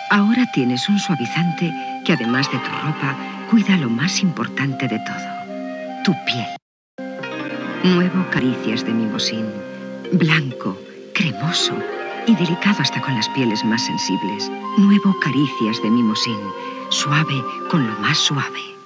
Ahora tienes un suavizante que, además de tu ropa, cuida lo más importante de todo, tu piel. Nuevo Caricias de Mimosin. Blanco, cremoso y delicado hasta con las pieles más sensibles. Nuevo Caricias de Mimosin. Suave con lo más suave.